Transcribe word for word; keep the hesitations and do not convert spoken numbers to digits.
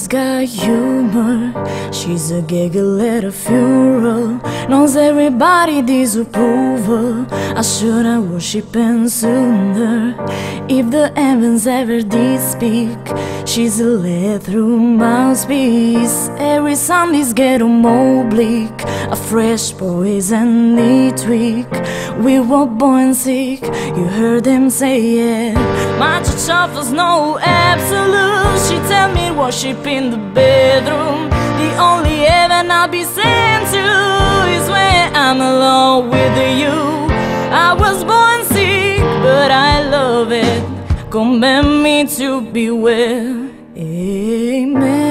She's got humor, she's a giggle at a funeral, knows everybody disapproval. I should have worshipped him sooner. If the heavens ever did speak, she's a let through mouthpiece. Every Sunday's ghetto more bleak, a fresh poison each week. We were born sick, you heard them say it. My church offers no absolute. She tell me worship in the bedroom. The only heaven I'll be sent to is when I'm alone with you. I was born sick, but I love it. Command me to be well. Amen.